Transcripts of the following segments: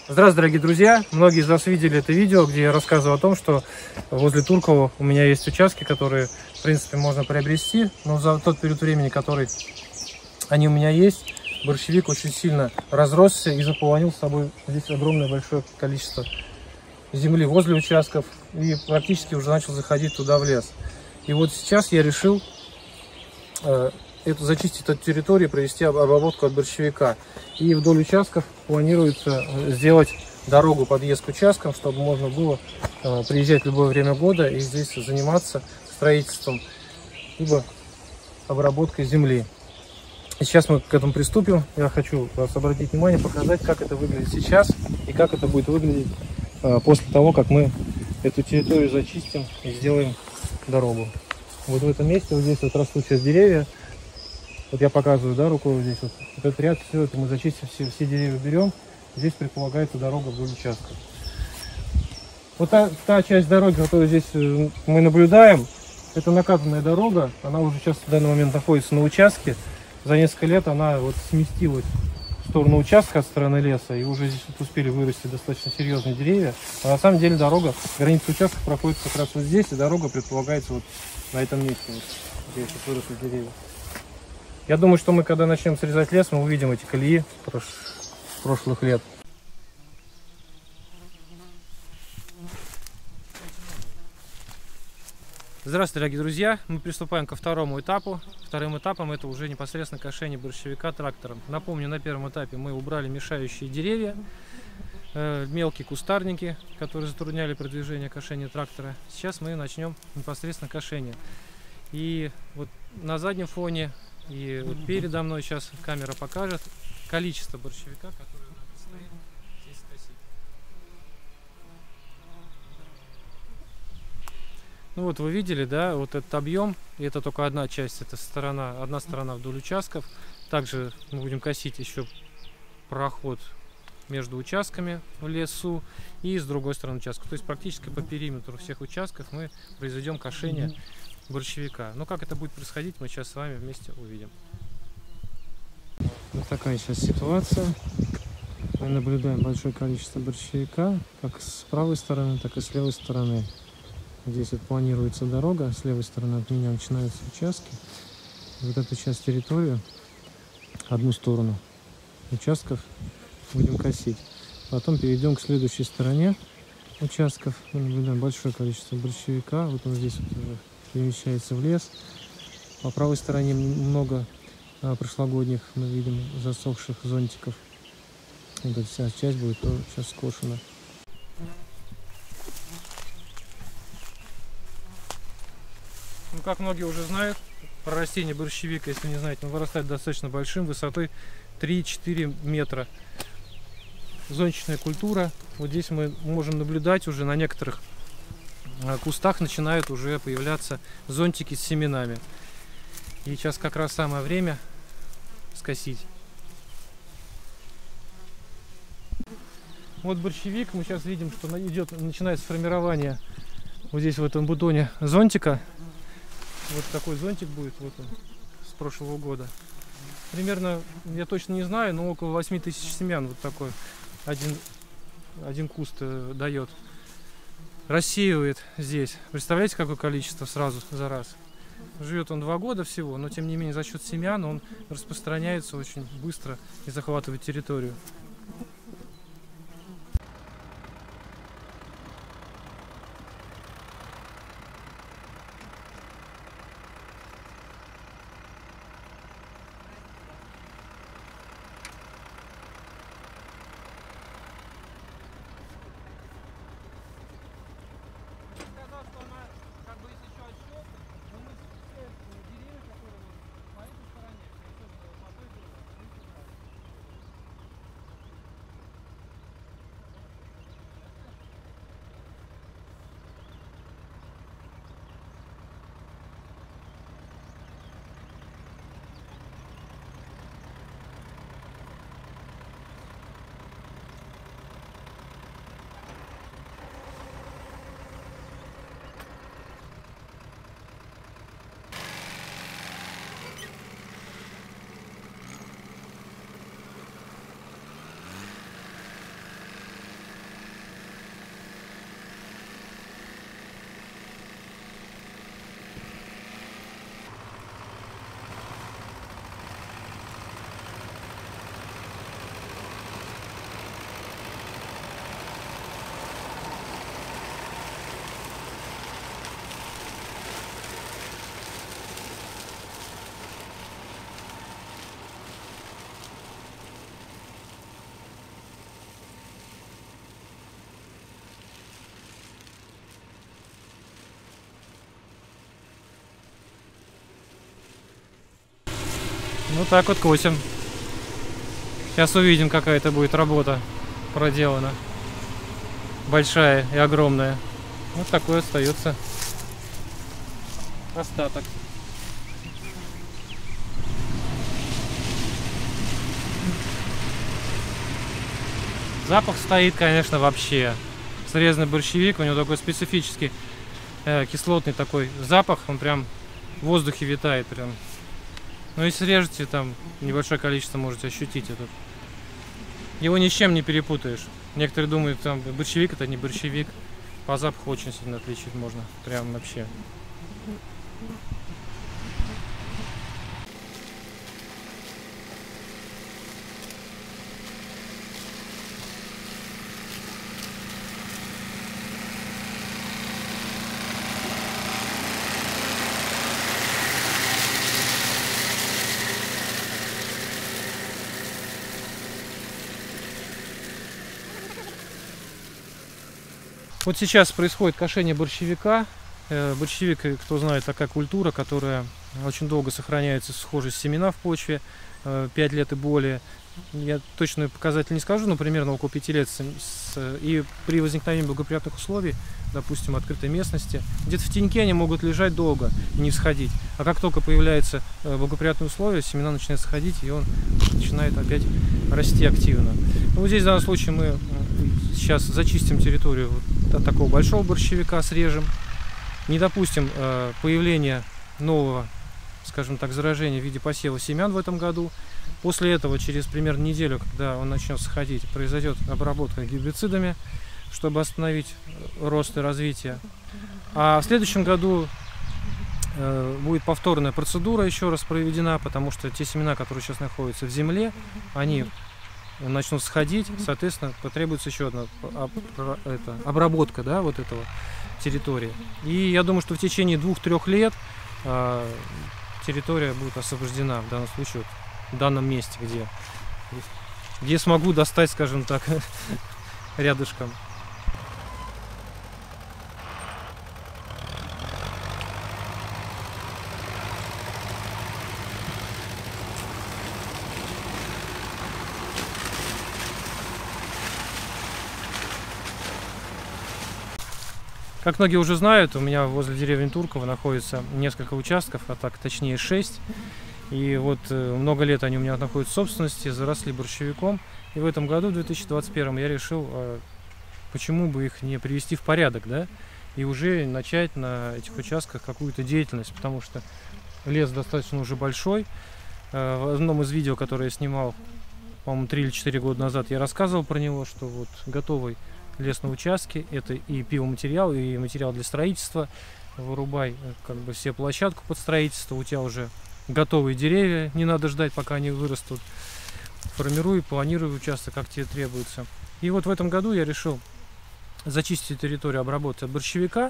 Здравствуйте, дорогие друзья! Многие из вас видели это видео, где я рассказывал о том, что возле Туркова у меня есть участки, которые, в принципе, можно приобрести, но за тот период времени, который они у меня есть, борщевик очень сильно разросся и заполонил с собой здесь огромное большое количество земли возле участков и практически уже начал заходить туда в лес. И вот сейчас я решил зачистить эту территорию, провести обработку от борщевика. И вдоль участков планируется сделать дорогу, подъезд к участкам, чтобы можно было приезжать в любое время года и здесь заниматься строительством либо обработкой земли. И сейчас мы к этому приступим. Я хочу вас обратить внимание, показать, как это выглядит сейчас и как это будет выглядеть после того, как мы эту территорию зачистим и сделаем дорогу. Вот в этом месте, вот здесь вот растут сейчас деревья. Вот я показываю, да, рукой вот здесь вот. Вот этот ряд, все это мы зачистим, все деревья берем. Здесь предполагается дорога вдоль участка. Вот та часть дороги, которую здесь мы наблюдаем, это накатанная дорога. Она уже сейчас в данный момент находится на участке. За несколько лет она вот сместилась в сторону участка от стороны леса. И уже здесь вот успели вырасти достаточно серьезные деревья. А на самом деле дорога, граница участка проходит как раз вот здесь. И дорога предполагается вот на этом месте. Вот, здесь вот выросли деревья. Я думаю, что мы, когда начнем срезать лес, мы увидим эти колеи прошлых лет. Здравствуйте, дорогие друзья! Мы приступаем ко второму этапу. Вторым этапом это уже непосредственно кошение борщевика трактором. Напомню, на первом этапе мы убрали мешающие деревья, мелкие кустарники, которые затрудняли продвижение кошения трактора. Сейчас мы начнем непосредственно кошение. И вот на заднем фоне и вот передо мной сейчас камера покажет количество борщевика, которое нам предстоит здесь скосить. Ну вот вы видели, да, вот этот объем, и это только одна часть, это одна сторона вдоль участков. Также мы будем косить еще проход между участками в лесу и с другой стороны участка. То есть практически по периметру всех участков мы произведем кошение борщевика. Но как это будет происходить, мы сейчас с вами вместе увидим. Вот такая сейчас ситуация. Мы наблюдаем большое количество борщевика, как с правой стороны, так и с левой стороны. Здесь вот планируется дорога, с левой стороны от меня начинаются участки. Вот эту часть территории, одну сторону участков будем косить. Потом перейдем к следующей стороне участков. Мы наблюдаем большое количество борщевика. Вот он здесь вот уже перемещается в лес. По правой стороне много прошлогодних, мы видим, засохших зонтиков. Вот эта вся часть будет тоже сейчас скошена. Ну, как многие уже знают, про растение борщевика, если не знаете, он вырастает достаточно большим, высотой 3-4 метра. Зонтичная культура. Вот здесь мы можем наблюдать уже на некоторых кустах начинают уже появляться зонтики с семенами. И сейчас как раз самое время скосить. Вот борщевик, мы сейчас видим, что начинается формирование вот здесь в этом бутоне зонтика. Вот такой зонтик будет, вот он, с прошлого года. Примерно, я точно не знаю, но около 8000 семян вот такой один куст дает. Рассеивает здесь. Представляете, какое количество сразу за раз? Живет он 2 года всего, но тем не менее за счет семян он распространяется очень быстро и захватывает территорию. Вот так вот косим. Сейчас увидим, какая это будет работа проделана. Большая и огромная. Вот такой остается остаток. Запах стоит, конечно, вообще. Срезанный борщевик, у него такой специфический кислотный такой запах, он прям в воздухе витает прям. Но если режете, там небольшое количество можете ощутить этот. Его ни с чем не перепутаешь. Некоторые думают, там борщевик это не борщевик. По запаху очень сильно отличить можно. Прям вообще. Вот сейчас происходит кошение борщевика. Борщевик, кто знает, такая культура, которая очень долго сохраняется схожесть семена в почве, 5 лет и более. Я точно показатель не скажу, но примерно около 5 лет. И при возникновении благоприятных условий, допустим, открытой местности, где-то в теньке они могут лежать долго и не всходить. А как только появляются благоприятные условия, семена начинают сходить, и он начинает опять расти активно. Ну, вот здесь в данном случае мы сейчас зачистим территорию от такого большого борщевика, срежем. Не допустим появления нового, скажем так, заражения в виде посева семян в этом году. После этого, через примерно неделю, когда он начнет сходить, произойдет обработка гербицидами, чтобы остановить рост и развитие. А в следующем году будет повторная процедура еще раз проведена, потому что те семена, которые сейчас находятся в земле, они начнут сходить, соответственно, потребуется еще одна обработка, да, вот этого территории. И я думаю, что в течение 2-3 лет территория будет освобождена, в данном случае, в данном месте, где смогу достать, скажем так, рядышком. Как многие уже знают, у меня возле деревни Турково находится несколько участков, а так точнее 6. И вот много лет они у меня находятся в собственности, заросли борщевиком. И в этом году, в 2021, я решил, почему бы их не привести в порядок, да, и уже начать на этих участках какую-то деятельность, потому что лес достаточно уже большой. В одном из видео, которое я снимал, по-моему, 3 или 4 года назад, я рассказывал про него, что вот готовый лес на участке, это и пиломатериал, и материал для строительства. Вырубай как бы все площадку под строительство, у тебя уже готовые деревья, не надо ждать, пока они вырастут. Формируй, планируй участок, как тебе требуется. И вот в этом году я решил зачистить территорию обработки от борщевика.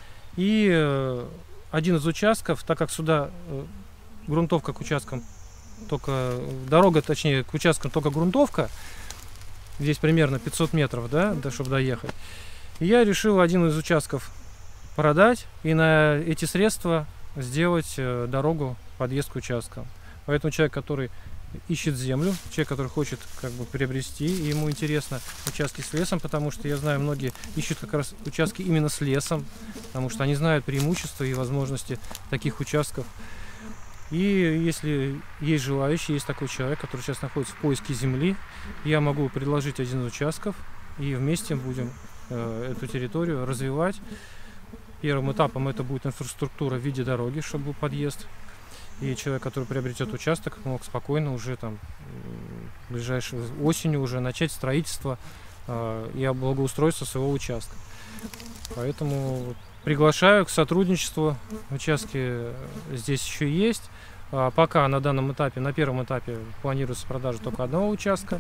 И один из участков, так как сюда грунтовка к участкам, только дорога, точнее, к участкам только грунтовка, здесь примерно 500 метров, да, чтобы доехать. И я решил один из участков продать и на эти средства сделать дорогу, подъезд к участкам. Поэтому человек, который ищет землю, человек, который хочет как бы приобрести, и ему интересно участки с лесом, потому что я знаю, многие ищут как раз участки именно с лесом, потому что они знают преимущества и возможности таких участков. И если есть желающий, есть такой человек, который сейчас находится в поиске земли, я могу предложить один из участков, и вместе будем эту территорию развивать. Первым этапом это будет инфраструктура в виде дороги, чтобы был подъезд. И человек, который приобретет участок, мог спокойно уже там ближайшей осенью уже начать строительство и благоустройство своего участка. Поэтому приглашаю к сотрудничеству. Участки здесь еще есть. Пока на данном этапе, на первом этапе планируется продажа только одного участка.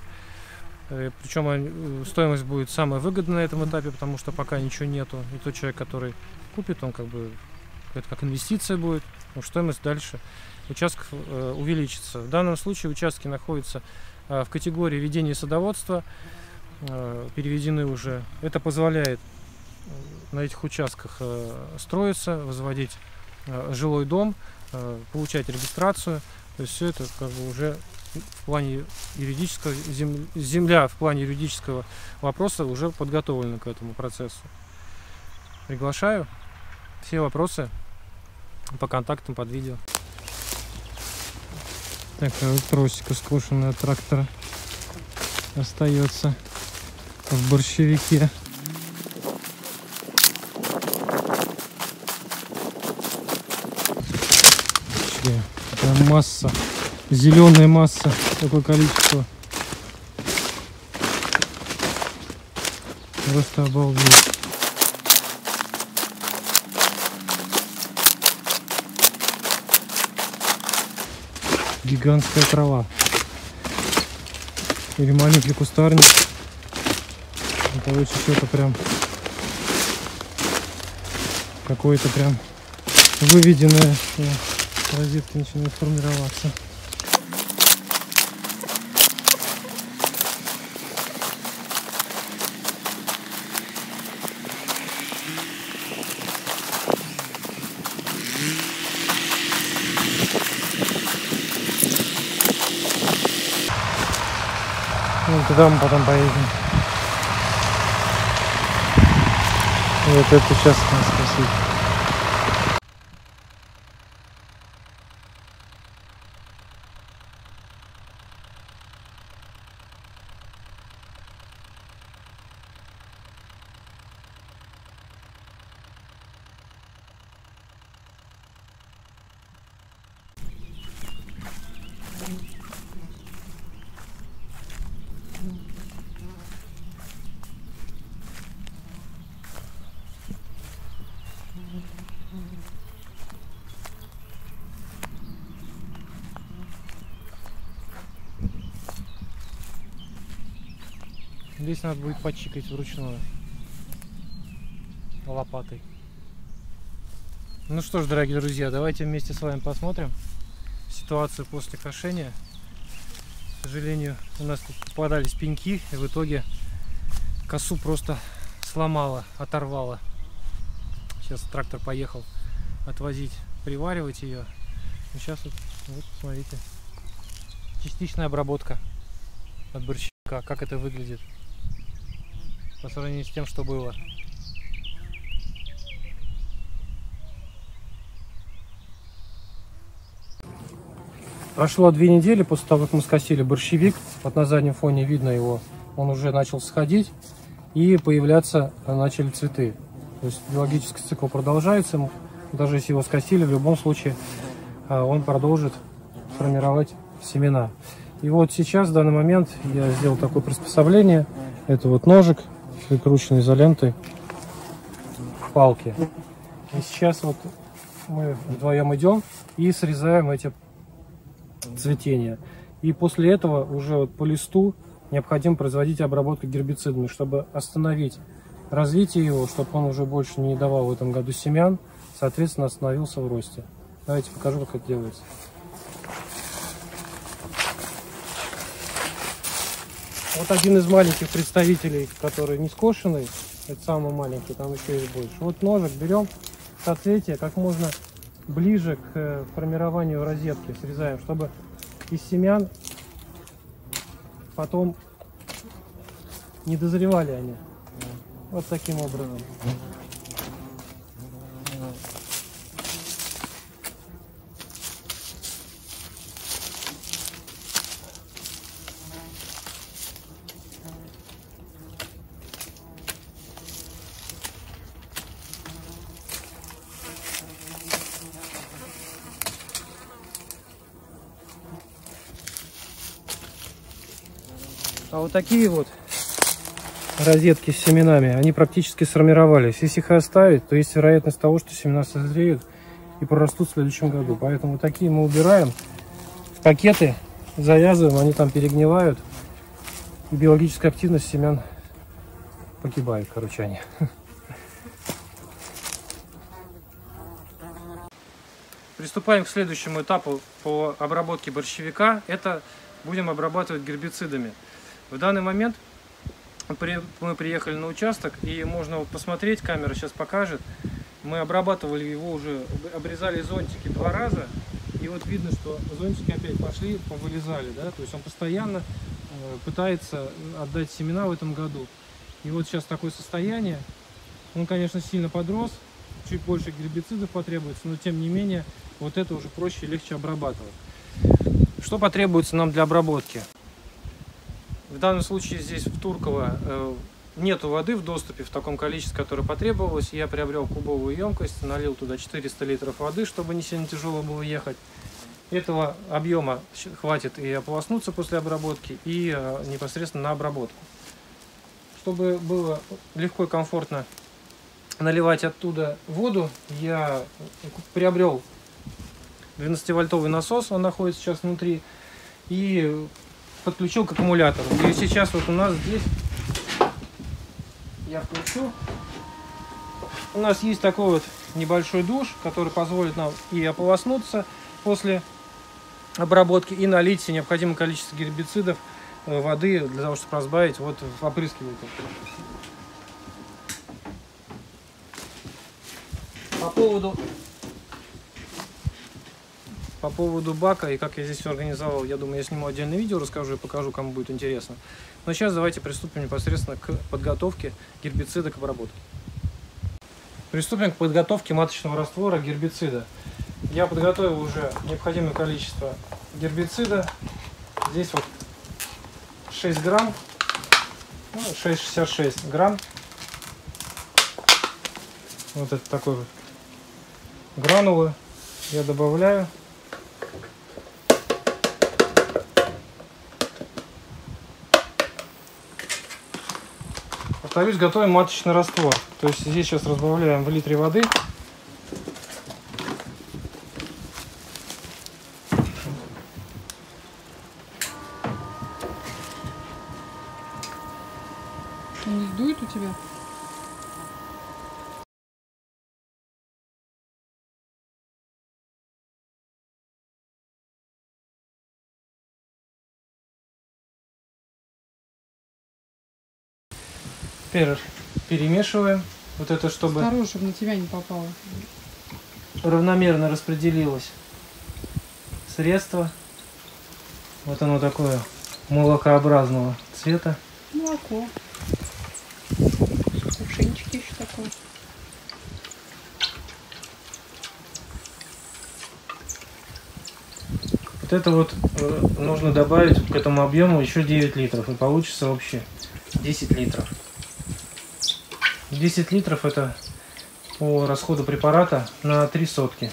Причем стоимость будет самая выгодная на этом этапе, потому что пока ничего нету. И тот человек, который купит, он как бы это как инвестиция будет, но стоимость дальше участков увеличится. В данном случае участки находятся в категории ведения садоводства, переведены уже. Это позволяет на этих участках строиться, возводить жилой дом, получать регистрацию. То есть все это как бы уже в плане юридического, земля в плане юридического вопроса уже подготовлена к этому процессу. Приглашаю. Все вопросы по контактам под видео. Такая вот тросика скошенная от трактора остается в борщевике. Такая масса, зеленая масса, такое количество. Просто обалдеть. Гигантская трава. Или маленький кустарник. Короче, что-то прям какое-то прям выведенное. Розетки начинают формироваться. Ну, туда мы потом поедем. Вот это сейчас нас спасибо. Здесь надо будет почикать вручную лопатой. Ну что ж, дорогие друзья, давайте вместе с вами посмотрим ситуацию после кошения. К сожалению, у нас тут попадались пеньки, и в итоге косу просто сломала, оторвала. Сейчас трактор поехал отвозить, приваривать ее. И сейчас вот смотрите, частичная обработка от борщевика, как это выглядит по сравнению с тем, что было. Прошло 2 недели после того, как мы скосили борщевик. Вот на заднем фоне видно его, он уже начал сходить и появляться начали цветы. То есть биологический цикл продолжается. Даже если его скосили, в любом случае он продолжит формировать семена. И вот сейчас, в данный момент, я сделал такое приспособление. Это вот ножик, прикрученный изолентой к палке. И сейчас вот мы вдвоем идем и срезаем эти цветения. И после этого уже вот по листу необходимо производить обработку гербицидами, чтобы остановить развитие его, чтобы он уже больше не давал в этом году семян, соответственно остановился в росте. Давайте покажу, как это делается. Вот один из маленьких представителей, который не скошенный, это самый маленький, там еще есть больше. Вот ножик берем, соцветие как можно ближе к формированию розетки срезаем, чтобы из семян потом не дозревали они. Вот таким образом. А вот такие вот розетки с семенами, они практически сформировались. Если их оставить, то есть вероятность того, что семена созреют и прорастут в следующем году. Поэтому вот такие мы убираем в пакеты, завязываем, они там перегнивают. И биологическая активность семян погибает, короче, они. Приступаем к следующему этапу по обработке борщевика. Это будем обрабатывать гербицидами. В данный момент мы приехали на участок, и можно вот посмотреть, камера сейчас покажет. Мы обрабатывали его уже, обрезали зонтики 2 раза, И вот видно, что зонтики опять пошли, повылезали, да, то есть он постоянно пытается отдать семена в этом году. И вот сейчас такое состояние. Он, конечно, сильно подрос, чуть больше гербицидов потребуется, но тем не менее вот это уже проще и легче обрабатывать. Что потребуется нам для обработки? В данном случае здесь в Турково нету воды в доступе в таком количестве, которое потребовалось. Я приобрел кубовую емкость, налил туда 400 литров воды, чтобы не сильно тяжело было ехать. Этого объема хватит и ополоснуться после обработки, и непосредственно на обработку. Чтобы было легко и комфортно наливать оттуда воду, я приобрел 12-вольтовый насос, он находится сейчас внутри, и подключил к аккумулятору. И сейчас вот у нас здесь, я включу, у нас есть такой вот небольшой душ, который позволит нам и ополоснуться после обработки, и налить себе необходимое количество гербицидов, воды, для того, чтобы разбавить вот в опрыскиватель. По поводу бака и как я здесь все организовал, я думаю, я сниму отдельное видео, расскажу и покажу, кому будет интересно. Но сейчас давайте приступим непосредственно к подготовке гербицида к обработке. Приступим к подготовке маточного раствора гербицида. Я подготовил уже необходимое количество гербицида. Здесь вот 6 грамм, 6,66 грамм. Вот это такой вот гранулы я добавляю. Повторюсь, готовим маточный раствор. То есть здесь сейчас разбавляем в литре воды. Не сдует у тебя? Теперь перемешиваем. Вот это, чтобы осторожно, чтобы на тебя не попало. Равномерно распределилось средство. Вот оно такое молокообразного цвета. Молоко. Кувшинчики еще такое. Вот это вот нужно добавить к этому объему еще 9 литров. И получится вообще 10 литров. 10 литров это по расходу препарата на 3 сотки.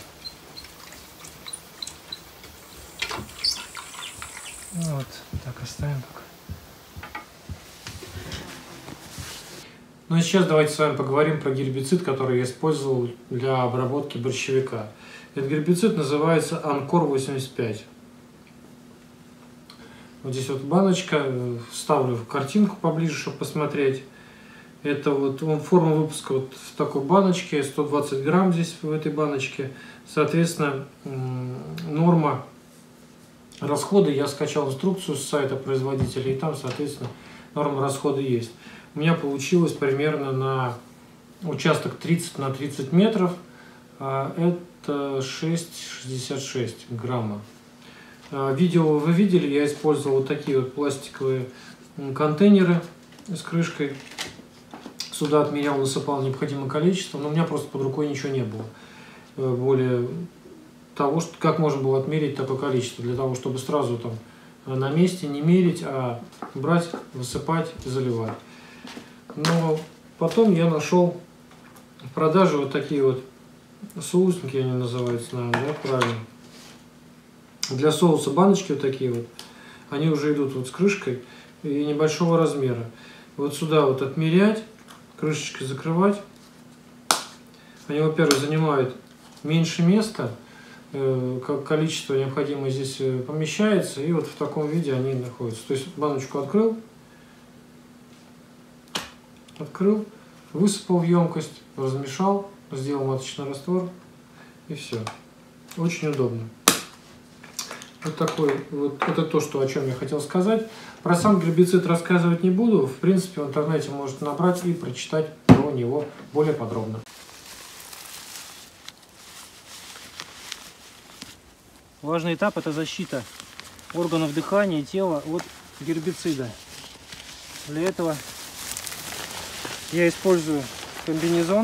Вот так оставим пока. Ну и сейчас давайте с вами поговорим про гербицид, который я использовал для обработки борщевика. Этот гербицид называется Анкор 85. Вот здесь вот баночка, вставлю картинку поближе, чтобы посмотреть. Это вот форма выпуска вот в такой баночке, 120 грамм здесь в этой баночке. Соответственно, норма расхода, я скачал инструкцию с сайта производителя, и там, соответственно, норма расхода есть. У меня получилось примерно на участок 30 на 30 метров, это 6,66 грамма. Видео вы видели, я использовал вот такие вот пластиковые контейнеры с крышкой. Сюда отмерял, насыпал необходимое количество, но у меня просто под рукой ничего не было. Более того, что, как можно было отмерить такое количество, для того, чтобы сразу там на месте не мерить, а брать, высыпать и заливать. Но потом я нашел в продаже вот такие вот соусники, они называются, наверное, да, правильно. Для соуса баночки вот такие вот, они уже идут вот с крышкой и небольшого размера. Вот сюда вот отмерять, крышечкой закрывать. Они, во-первых, занимают меньше места, как количество необходимое здесь помещается, и вот в таком виде они находятся. То есть баночку открыл, высыпал в емкость, размешал, сделал маточный раствор, и все. Очень удобно. Вот такой вот, это то, о чем я хотел сказать. Про сам гербицид рассказывать не буду. В принципе, в интернете можете набрать и прочитать про него более подробно. Важный этап — это защита органов дыхания и тела от гербицида. Для этого я использую комбинезон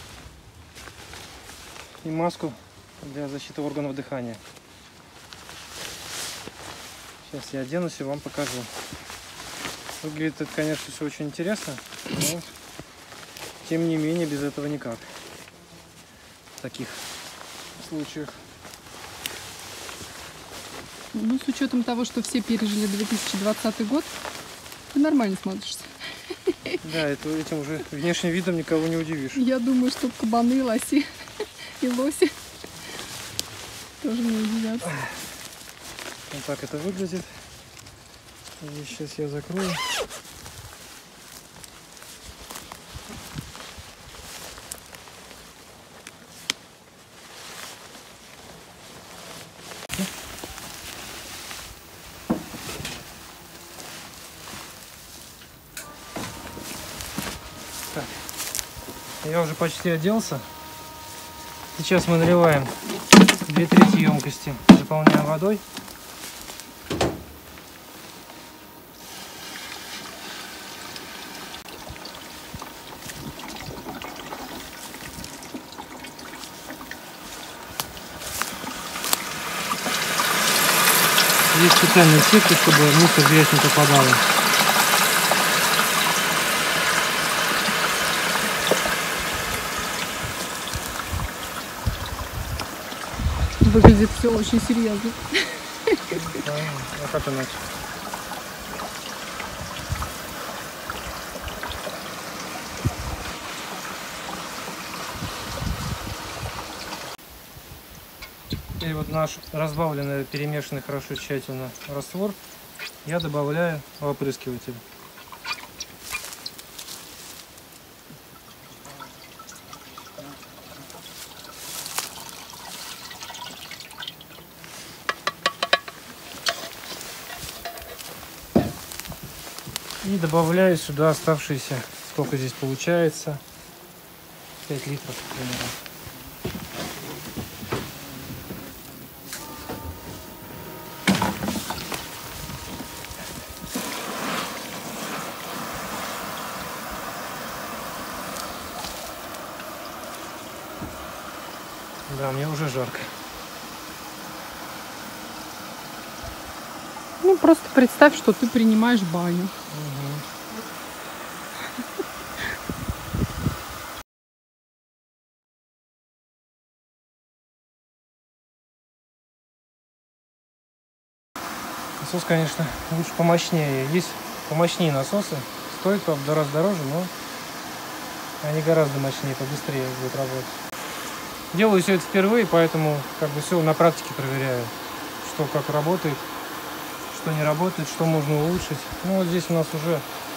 и маску для защиты органов дыхания. Сейчас я оденусь и вам покажу. Выглядит это, конечно, все очень интересно, но тем не менее без этого никак. В таких случаях. Ну, с учетом того, что все пережили 2020 год, ты нормально смотришься. Да, этим уже внешним видом никого не удивишь. Я думаю, что кабаны, лоси и лоси тоже не удивятся. Вот так это выглядит. И сейчас я закрою. Так. Я уже почти оделся. Сейчас мы наливаем 2/3 емкости, заполняем водой. Есть специальные сетки, чтобы мусор, грязь не попадала. Выглядит все очень серьезно. А как иначе? И вот наш разбавленный, перемешанный хорошо тщательно раствор я добавляю в опрыскиватель. И добавляю сюда оставшиеся, сколько здесь получается, 5 литров примерно. Да, мне уже жарко. Ну, просто представь, что ты принимаешь баню. Насос, конечно, лучше помощнее. Есть помощнее насосы. Стоит, правда, в 2 раза дороже, но они гораздо мощнее, побыстрее будут работать. Делаю все это впервые, поэтому как бы все на практике проверяю, что как работает, что не работает, что можно улучшить. Ну вот здесь у нас уже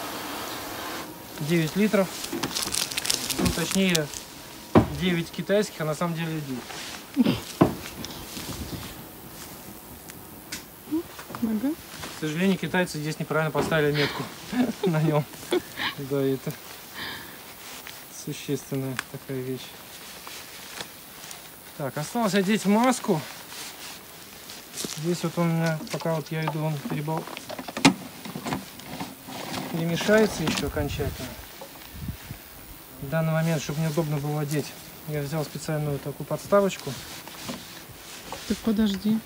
9 литров, ну, точнее 9 китайских, а на самом деле 9. Ага. К сожалению, китайцы здесь неправильно поставили метку на нем. Да, это существенная такая вещь. Так, осталось одеть маску. Здесь вот он у меня, пока вот я иду, он перемешается еще окончательно. В данный момент, чтобы мне удобно было одеть, я взял специальную такую подставочку. Так подожди.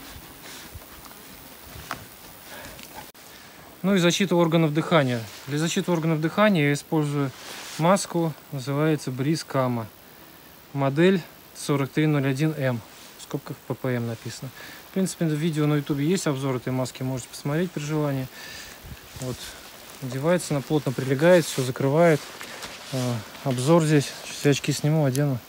Ну и защита органов дыхания. Для защиты органов дыхания я использую маску, называется Breeze Camo. Модель 4301M. В скобках ppm написано. В принципе, видео на YouTube есть обзор этой маски, можете посмотреть при желании. Вот. Одевается, она плотно прилегает, все закрывает. Обзор здесь. Сейчас я очки сниму, одену.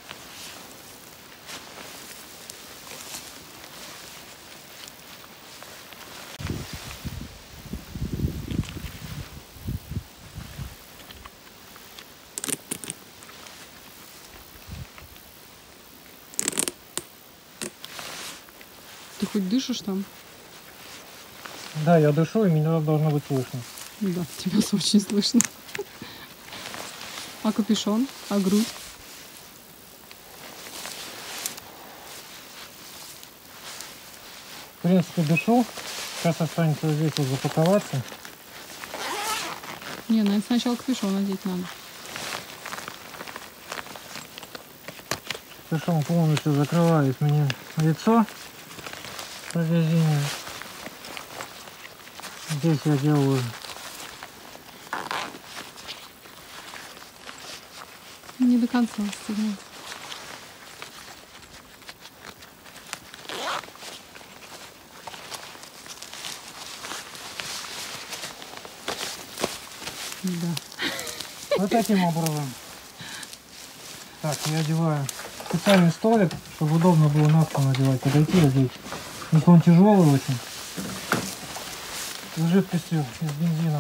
Ты хоть дышишь там? Да, я дышу, и меня должно быть слышно. Да, тебя очень слышно. А капюшон? А грудь? принципе, дышу. Сейчас останется здесь вот запаковаться. Не, наверное, сначала капюшон надеть надо. Капюшон полностью закрывает мне лицо в магазине. Здесь я делаю Не до конца стегнуть. Да. вот таким образом. Так, я одеваю специальный столик, чтобы удобно было на пол надевать, подойти здесь. Он тяжелый очень. С жидкостью, с бензином.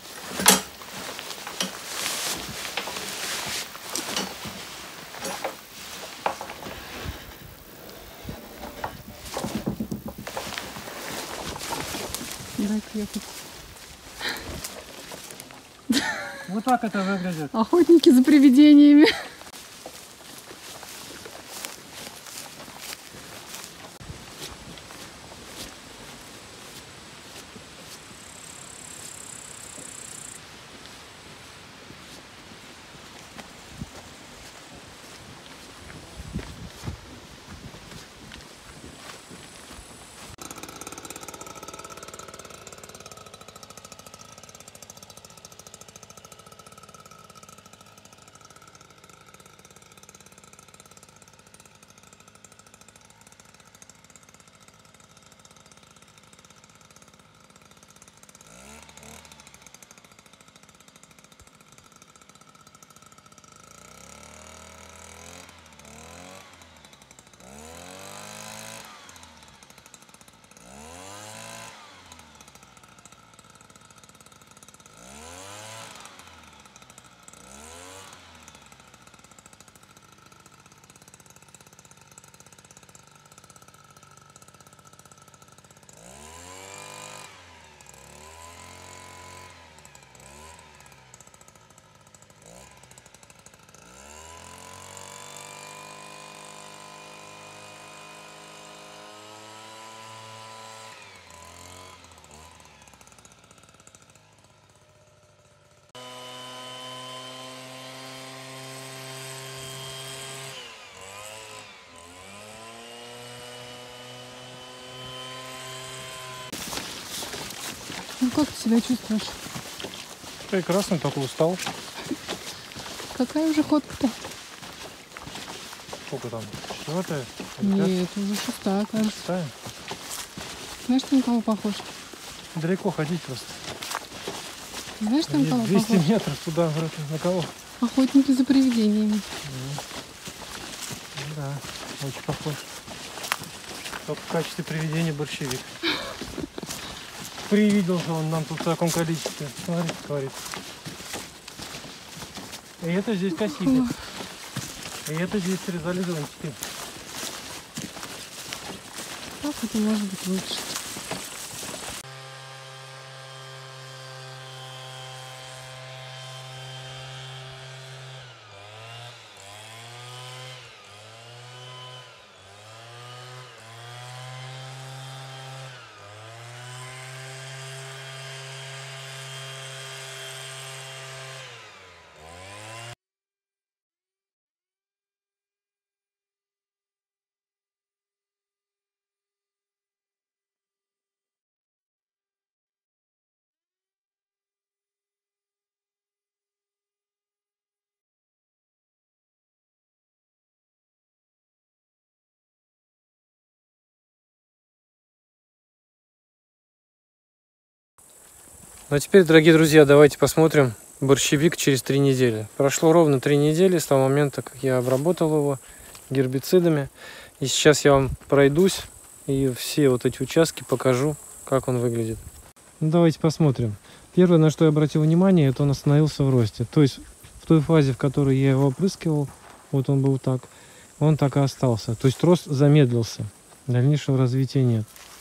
Дай-ка я тут. Вот так это выглядит. Охотники за привидениями. Ну как ты себя чувствуешь? Прекрасно, только устал. Какая уже ходка-то? Сколько там? Четвертая? Нет, уже шестая, кажется. Шестая? Знаешь, ты на кого похож? Далеко ходить просто. Знаешь, ты на кого 200 похож? метров туда, вроде, на кого? Охотники за привидениями. Да, очень похож. Только в качестве привидения борщевик. Привиделся он нам тут в таком количестве. Смотри, говорит. И это здесь косили. И это здесь срезали зонтики. Как это может быть лучше? Ну а теперь, дорогие друзья, давайте посмотрим борщевик через 3 недели. Прошло ровно 3 недели с того момента, как я обработал его гербицидами. И сейчас я вам пройдусь и все вот эти участки покажу, как он выглядит. Ну, давайте посмотрим. Первое, на что я обратил внимание, это он остановился в росте. То есть в той фазе, в которой я его опрыскивал, вот он был так, он так и остался. То есть рост замедлился, дальнейшего развития нет.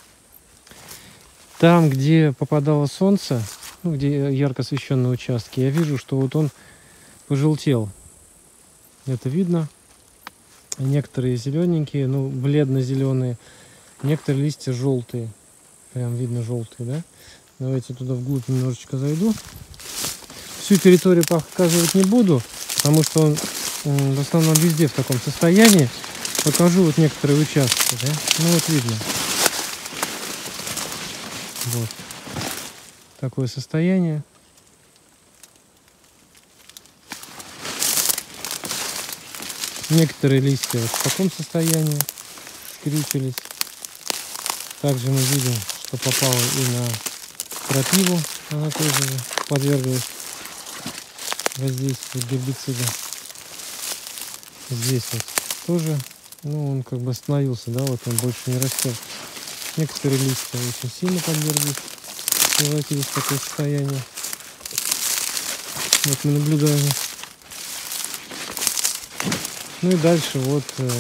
Там, где попадало солнце, ну, где ярко освещенные участки, я вижу, что вот он пожелтел. Это видно. Некоторые зелененькие, ну, бледно-зеленые. Некоторые листья желтые. Прям видно желтые, да? Давайте туда вглубь немножечко зайду. Всю территорию показывать не буду, потому что он в основном везде в таком состоянии. Покажу вот некоторые участки, да? Ну вот видно. Вот. Такое состояние. Некоторые листья вот в таком состоянии скрючились. Также мы видим, что попало и на крапиву. Она тоже подверглась воздействию гербицида. Здесь вот тоже, ну, он как бы остановился, да, вот он больше не растет. Некоторые листья очень сильно подверглись, превратились в такое состояние. Вот мы наблюдаем. Ну и дальше вот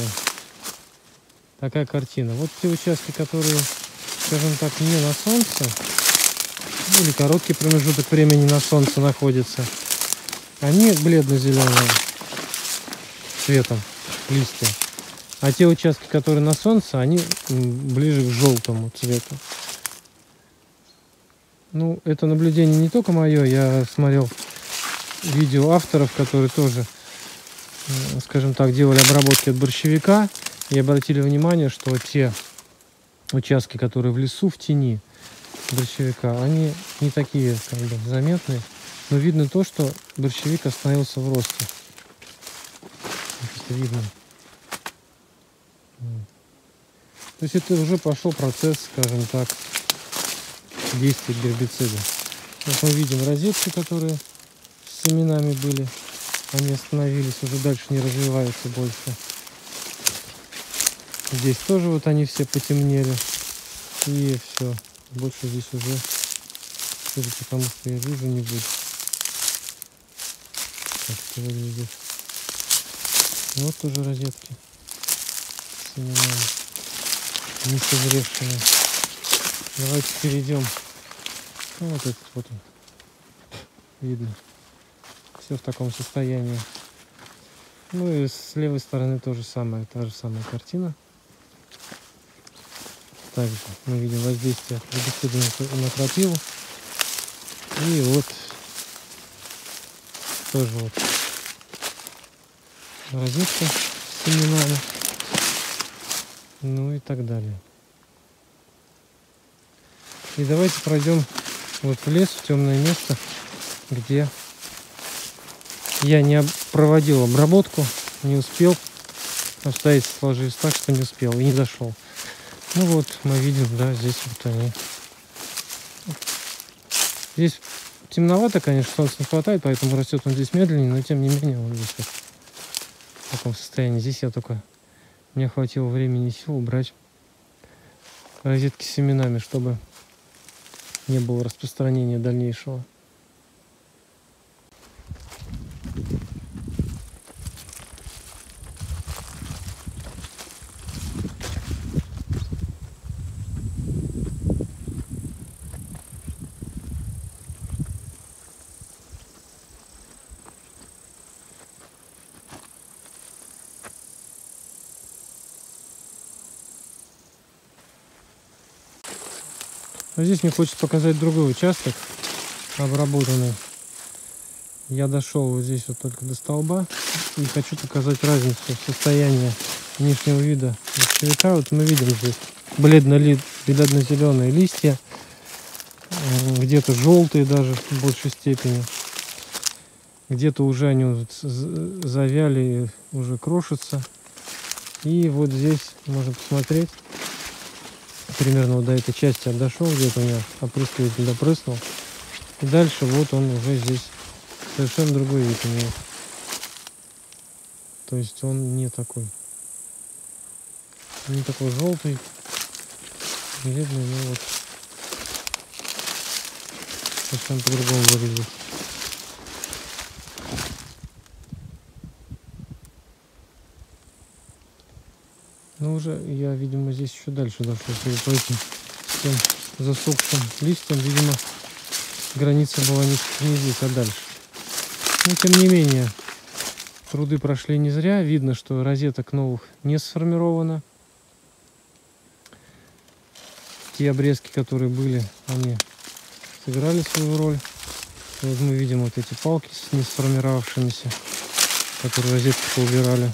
такая картина. Вот те участки, которые, скажем так, не на солнце, ну, или короткий промежуток времени на солнце находится, они бледно-зеленые цветом листья. А те участки, которые на солнце, они ближе к желтому цвету. Ну, это наблюдение не только мое, я смотрел видео авторов, которые тоже, скажем так, делали обработки от борщевика и обратили внимание, что те участки, которые в лесу, в тени борщевика, они не такие как бы заметные, но видно то, что борщевик остановился в росте. Это видно. То есть это уже пошел процесс, скажем так, действия гербицида. Вот мы видим розетки, которые с семенами были, они остановились, уже дальше не развиваются больше. Здесь тоже вот они все потемнели, и все, больше здесь уже, судя по тому, что я вижу, не будет. Так это выглядит. Вот тоже розетки с семенами, не созревшими. Давайте перейдем. Ну, вот этот вот он. Видно. Все в таком состоянии. Ну и с левой стороны тоже самое, та же самая картина. Также мы видим воздействие гербицида на крапиву. И вот тоже вот розетка с семенами. Ну и так далее. И давайте пройдем вот в лес, в темное место, где я не проводил обработку, не успел. Обстоятельства сложились так, что не успел и не дошел. Ну вот, мы видим, да, здесь вот они. Здесь темновато, конечно, солнца не хватает, поэтому растет он здесь медленнее, но тем не менее он здесь вот в таком состоянии. Здесь я только, мне хватило времени и сил убрать розетки с семенами, чтобы не было распространения дальнейшего. Но здесь мне хочется показать другой участок, обработанный. Я дошел вот здесь вот только до столба и хочу показать разницу в состоянии внешнего вида борщевика. Вот мы видим здесь бледно-зеленые листья, где-то желтые даже в большей степени, где-то уже они вот завяли, уже крошатся. И вот здесь можно посмотреть, примерно вот до этой части я дошел, где-то у меня опрыскиватель допрыснул. И дальше вот он уже здесь совершенно другой вид имеет. То есть он не такой желтый, бледный, но вот совершенно по-другому выглядит. Но уже я, видимо, здесь еще дальше дошел, судя по этим всем засохшим листьям, видимо, граница была не здесь, а дальше. Но тем не менее, труды прошли не зря. Видно, что розеток новых не сформировано. те обрезки, которые были, они сыграли свою роль. Вот мы видим вот эти палки с не сформировавшимися, которые розетки поубирали.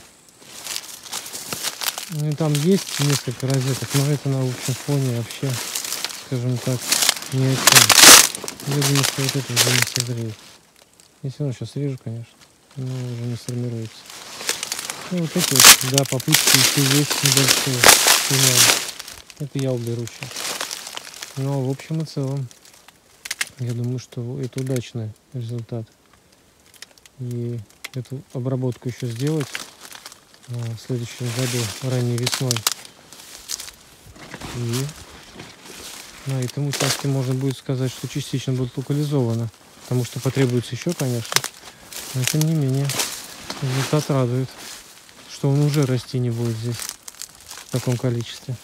Ну и там есть несколько розеток, но это на общем фоне вообще, скажем так, не о чем. Я думаю, что вот это уже не созреет. Если равно сейчас режу, конечно, но уже не сформируется. Ну вот эти вот, да, попытки еще есть небольшие. Это я уберу сейчас. Но в общем и целом, я думаю, что это удачный результат. И эту обработку еще сделать в следующем году, ранней весной. И на этом участке можно будет сказать, что частично будет локализовано. Потому что потребуется еще, конечно. Но тем не менее, результат радует, что он уже расти не будет здесь в таком количестве.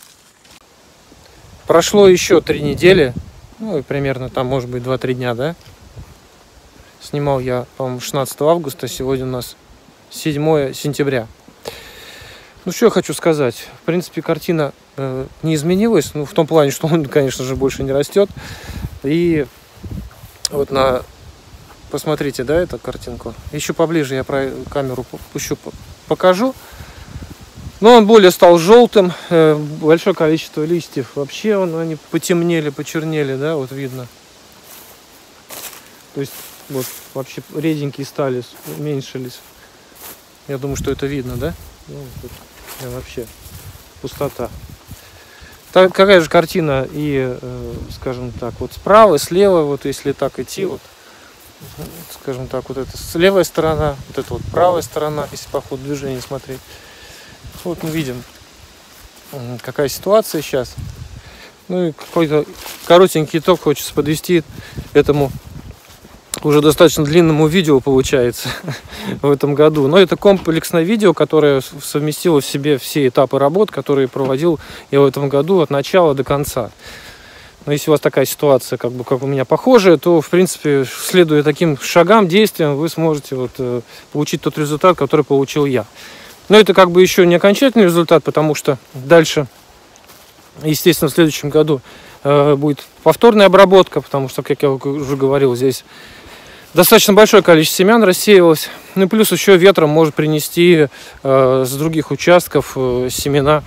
Прошло еще 3 недели, ну и примерно там, может быть, 2-3 дня, да? Снимал я, по-моему, 16 августа, сегодня у нас 7 сентября. Ну, что я хочу сказать. В принципе, картина не изменилась, ну, в том плане, что он, конечно же, больше не растет. И вот посмотрите, да, эту картинку. Еще поближе я про камеру пущу, покажу. Но он более стал желтым, большое количество листьев. Вообще они потемнели, почернели, да, вот видно. То есть вот вообще реденькие стали, уменьшились. Я думаю, что это видно, да? Ну, тут вообще пустота. Так, какая же картина и, скажем так, вот справа, слева, вот если так идти, вот, скажем так, вот это левая сторона, вот это вот правая сторона, если по ходу движения смотреть. Вот мы видим, какая ситуация сейчас. Ну и какой-то коротенький итог хочется подвести этому уже достаточно длинному видео, получается, в этом году. Но это комплексное видео, которое совместило в себе все этапы работ, которые проводил я в этом году от начала до конца. Но если у вас такая ситуация, как у меня похожая, то, в принципе, следуя таким шагам, действиям, вы сможете вот получить тот результат, который получил я. Но это еще не окончательный результат, потому что дальше, естественно, в следующем году будет повторная обработка, потому что, как я уже говорил, здесь достаточно большое количество семян рассеивалось. Ну и плюс еще ветром может принести с других участков семена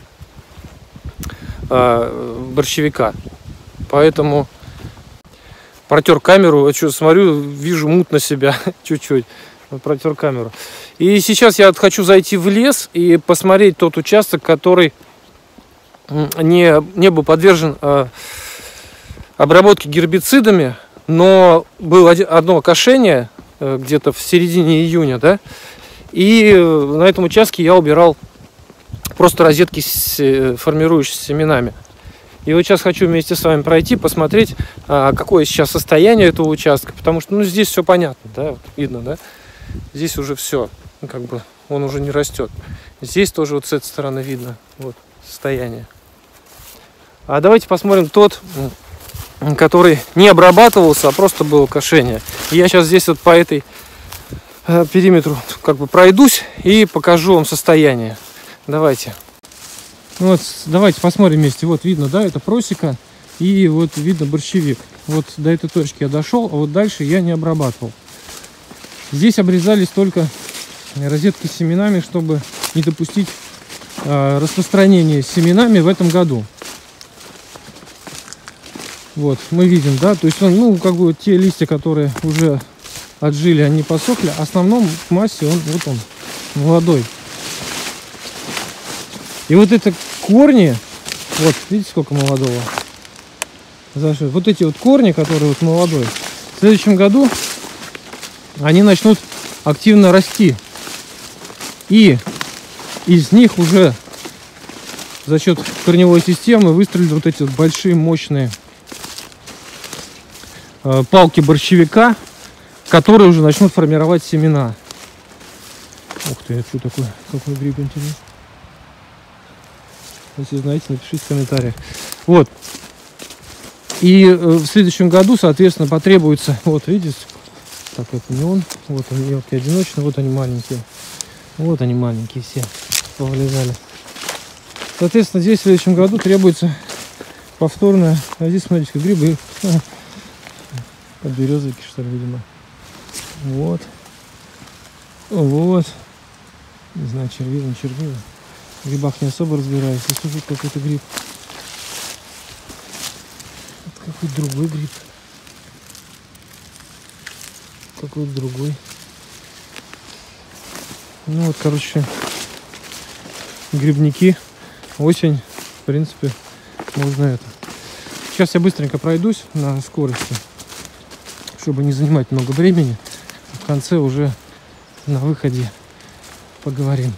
борщевика. Поэтому протер камеру, я что смотрю, вижу мутно себя чуть-чуть. Протер камеру. И сейчас я хочу зайти в лес и посмотреть тот участок, который не был подвержен обработке гербицидами, но было одно кошение где-то в середине июня, да, и на этом участке я убирал просто розетки с формирующимися семенами. И вот сейчас хочу вместе с вами пройти, посмотреть, какое сейчас состояние этого участка, потому что, здесь все понятно, да, вот видно, да. Здесь уже все, он уже не растет. Здесь тоже вот с этой стороны видно вот состояние. А давайте посмотрим тот, который не обрабатывался, а просто было кошение. И я сейчас здесь вот по этой периметру пройдусь и покажу вам состояние. Давайте. Вот, давайте посмотрим вместе. Вот видно, да, это просека. И вот видно борщевик. Вот до этой точки я дошел, а вот дальше я не обрабатывал. Здесь обрезались только розетки с семенами, чтобы не допустить распространения семенами в этом году. Вот, мы видим, да, то есть те листья, которые уже отжили, они посохли. В основном в массе он молодой. И вот это корни, вот, видите, сколько молодого. Вот эти вот корни, которые вот молодой, в следующем году они начнут активно расти. И из них уже за счет корневой системы выстрелят вот эти вот большие мощные палки борщевика, которые уже начнут формировать семена. Ух ты, это что такое? Какой гриб интересный. Если знаете, напишите в комментариях. Вот. И в следующем году, соответственно, потребуется, вот видите, так, это не он, вот он мелкий, одиночный, вот они маленькие. Вот они маленькие все повылезали. Соответственно, здесь в следующем году требуется повторно. А здесь, смотрите, грибы. Подберезовики, что ли, видимо. Вот. Вот. Не знаю, червивый, не червивый. В грибах не особо разбираюсь. Здесь уже какой-то гриб. Это какой-то другой гриб. Какой-то другой. Ну вот, короче, грибники. Осень, в принципе, можно это. Сейчас я быстренько пройдусь на скорости, чтобы не занимать много времени. В конце уже на выходе поговорим.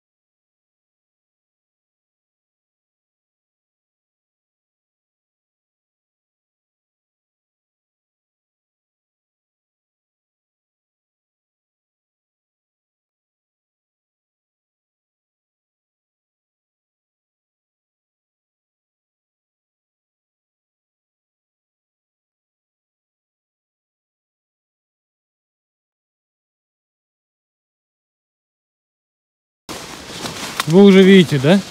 Вы уже видите, да?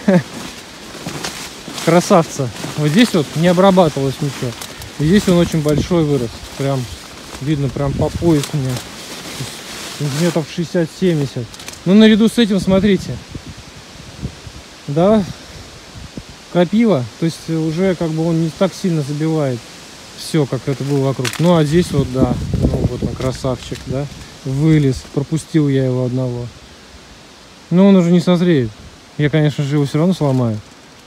Красавца. Вот здесь вот не обрабатывалось ничего. И здесь он очень большой вырос. Прям видно, прям по пояс у меня. Сантиметров 60-70. Ну, наряду с этим, смотрите. Да, крапива. То есть уже как бы он не так сильно забивает все, как это было вокруг. Ну, а здесь вот, да. Ну, вот он, красавчик, да. Вылез. Пропустил я его одного. Но он уже не созреет. Я, конечно же, его все равно сломаю.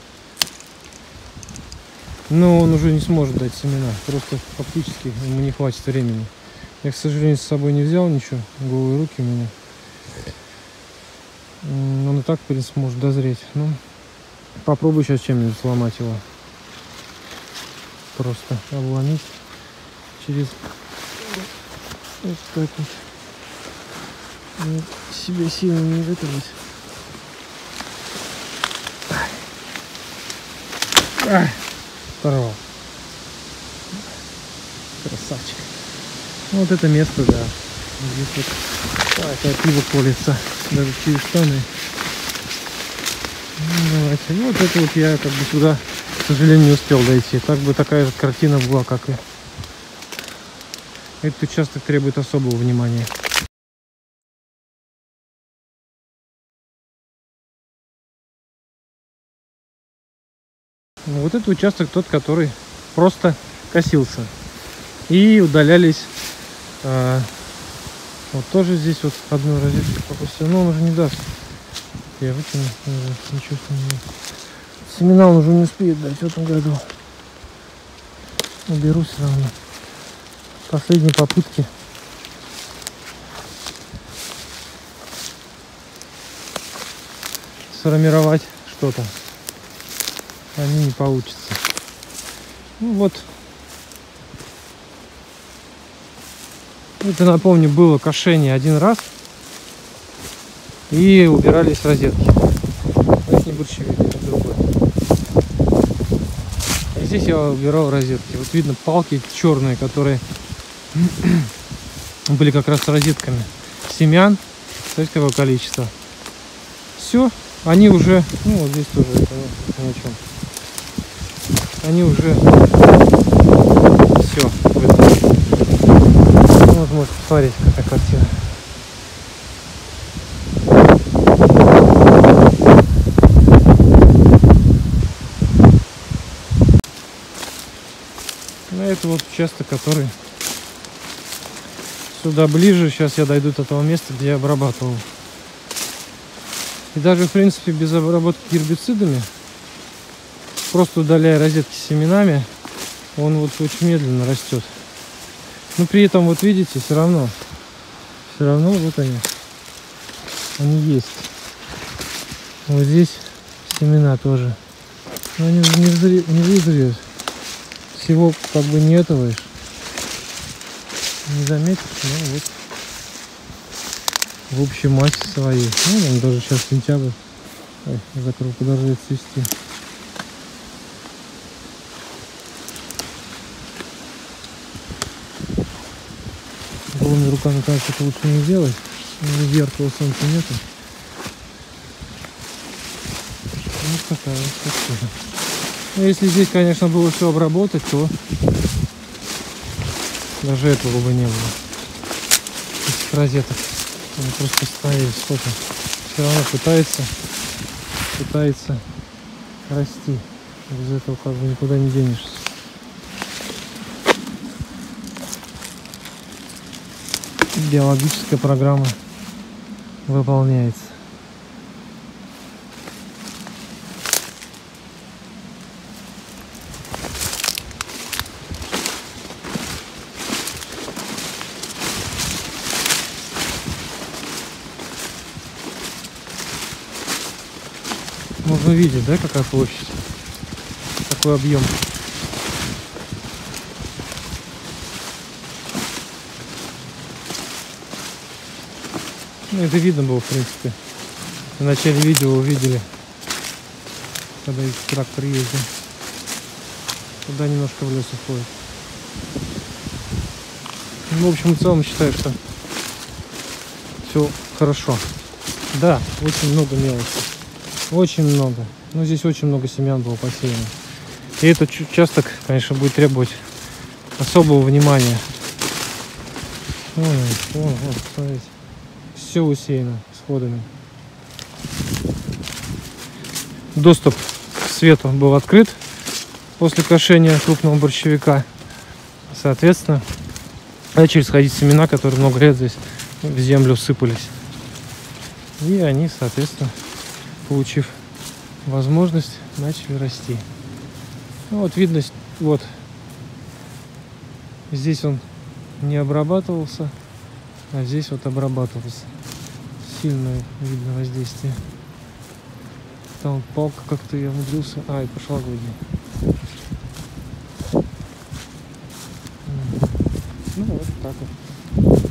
Но он уже не сможет дать семена. Просто фактически ему не хватит времени. Я, к сожалению, с собой не взял ничего. Голые руки у меня. Он и так, в принципе, может дозреть. Ну, попробую сейчас чем-нибудь сломать его. Просто обломить через вот так вот. Себе силы не вытянуть. Порвал. Красавчик. Вот это место, да. Здесь вот крапива колется. Даже через штаны. Ну, давайте. Ну, вот это вот я как бы сюда, к сожалению, не успел дойти. Так бы такая же картина была, как и этот участок требует особого внимания. Вот этот участок тот, который просто косился. И удалялись. Вот тоже здесь вот одну розетку попустил. Но он уже не даст. Я выкину. Ничего с ним нет. Семена он уже не успеет дать в этом году. Уберу все равно. Последние попытки. Сформировать что-то. Они не получится. Ну вот. Это, напомню, было кошение один раз. И убирались розетки. Это не борщевик, это другой. И здесь я убирал розетки. Вот видно палки черные, которые были как раз с розетками. Семян. Смотрите, какое количество. Все. Они уже, ну вот здесь тоже это ни о чем. Они уже все. Ну, вот можете посмотреть, какая картина. Ну, это вот участок, который сюда ближе. Сейчас я дойду до того места, где я обрабатывал. И даже, в принципе, без обработки гербицидами, просто удаляя розетки с семенами, он вот очень медленно растет. Но при этом, вот видите, все равно вот они есть. Вот здесь семена тоже. Но они уже не вызреют. Всего как бы не этого лишь. Не заметишь, но вот. В общей массе своей. Ну, он даже сейчас сентябрь. Ой, закрыл, подожди цвести. Голыми руками, конечно, это лучше не делать. Яркого солнца нету. Вот такая вот картина. Но если здесь, конечно, было все обработать, то даже этого бы не было. Этих розеток. Они просто стояли. Сколько? Все равно пытается расти. Без этого как бы никуда не денешься. Биологическая программа выполняется. Можно видеть, да, какая площадь, какой объем. Ну, это видно было, в принципе. В начале видео увидели, когда трактор ездил. Туда немножко в лес уходит. Ну, в общем, в целом считаю, что все хорошо. Да, очень много мелочи. Очень много. Ну, здесь очень много семян было посеяно. И этот участок, конечно, будет требовать особого внимания. Вот, смотрите. Все усеяно сходами. Доступ к свету был открыт после кошения крупного борщевика. Соответственно, начали сходить семена, которые много лет здесь в землю сыпались. И они, соответственно, получив возможность, начали расти. Ну, вот видно, вот здесь он не обрабатывался, а здесь вот обрабатывался. Сильное видно воздействие. Там палка как-то я умудрился. И пошла глубже. Ну вот так вот.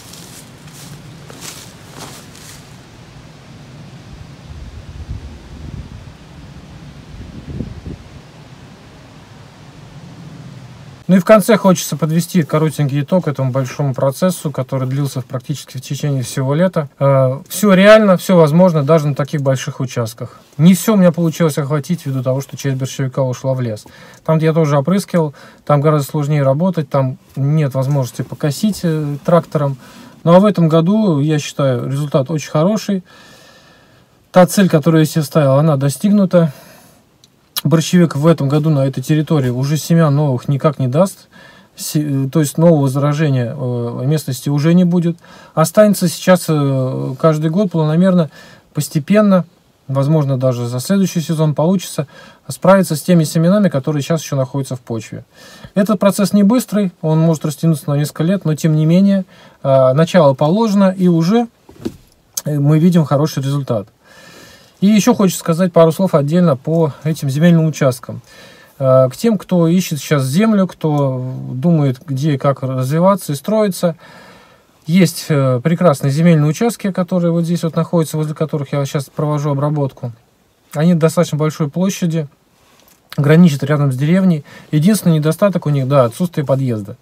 Ну и в конце хочется подвести коротенький итог этому большому процессу, который длился практически в течение всего лета. Все реально, все возможно, даже на таких больших участках. Не все у меня получилось охватить ввиду того, что часть борщевика ушла в лес. Там, где я тоже опрыскивал, там гораздо сложнее работать, там нет возможности покосить трактором. Ну а в этом году, я считаю, результат очень хороший. Та цель, которую я себе ставил, она достигнута. Борщевик в этом году на этой территории уже семян новых никак не даст. То есть нового заражения местности уже не будет. Останется сейчас каждый год планомерно, постепенно, возможно, даже за следующий сезон получится справиться с теми семенами, которые сейчас еще находятся в почве. Этот процесс не быстрый, он может растянуться на несколько лет, но тем не менее начало положено, и уже мы видим хороший результат. И еще хочется сказать пару слов отдельно по этим земельным участкам. К тем, кто ищет сейчас землю, кто думает, где и как развиваться и строиться. Есть прекрасные земельные участки, которые вот здесь вот находятся, возле которых я сейчас провожу обработку. Они достаточно большой площади, граничат рядом с деревней. Единственный недостаток у них, да, отсутствие подъезда.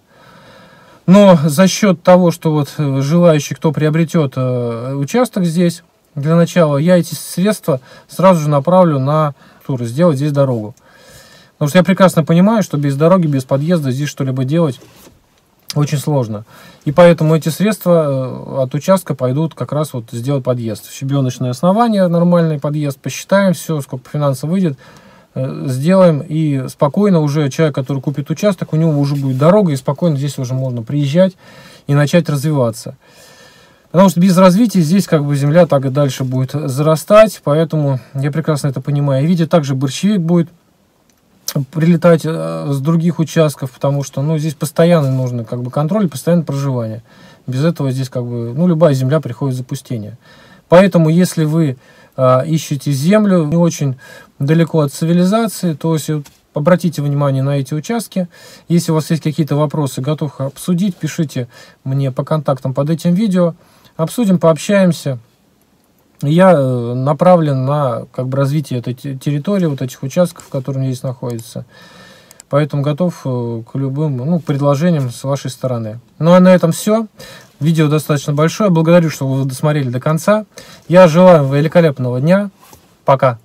Но за счет того, что вот желающий, кто приобретет участок здесь, для начала я эти средства сразу же направлю на сделать здесь дорогу. Потому что я прекрасно понимаю, что без дороги, без подъезда здесь что-либо делать очень сложно. И поэтому эти средства от участка пойдут как раз вот сделать подъезд. Щебеночное основание, нормальный подъезд, посчитаем все, сколько финансов выйдет, сделаем. И спокойно уже человек, который купит участок, у него уже будет дорога, и спокойно здесь уже можно приезжать и начать развиваться. Потому что без развития здесь как бы земля так и дальше будет зарастать, поэтому я прекрасно это понимаю. И видя также борщевик будет прилетать с других участков, потому что, ну, здесь постоянно нужно как бы контроль, постоянное проживание. Без этого здесь как бы, ну, любая земля приходит в запустение. Поэтому, если вы ищете землю не очень далеко от цивилизации, то есть обратите внимание на эти участки. Если у вас есть какие-то вопросы, готов их обсудить, пишите мне по контактам под этим видео. Обсудим, пообщаемся. Я направлен на как бы развитие этой территории, вот этих участков, которые здесь находятся. Поэтому готов к любым предложениям с вашей стороны. Ну а на этом все. Видео достаточно большое. Благодарю, что вы досмотрели до конца. Я желаю великолепного дня. Пока.